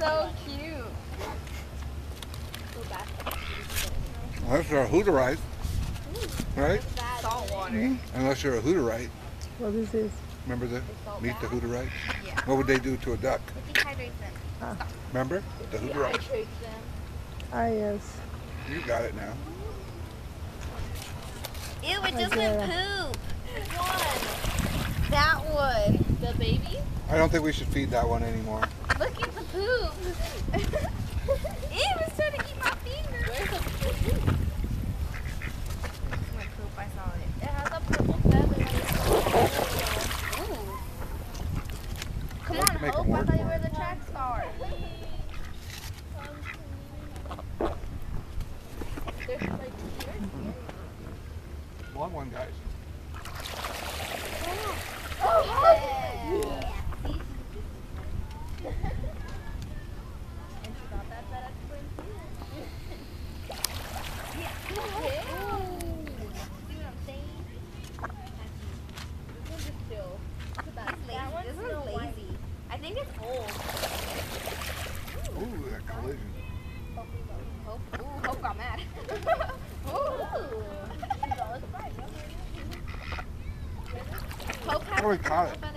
so cute. Unless you're a hooterite, right? Salt water. Unless you're a hooterite. What is this? Remember the meet the hooterite? Yeah. What would they do to a duck? It dehydrates them. Remember the hooterite? Ah, yes. You got it now. Ew, it just went poop. Which one? That one. The baby? I don't think we should feed that one anymore. Look at the poop. Ew, it's trying to eat my finger. Where's the poop? It's my poop, I saw it. It has a purple feather. Ooh. Come You have on, to make Hope. them I work thought you for were it. the track star. There's like Long one, guys. Oh, yeah. And she got that at Spring Field. Okay. See what I'm saying? This one's just chill. That one's this one's lazy. I think it's old. Ooh, that collision. Hope got mad. Ooh. Hope Oh, we caught it. has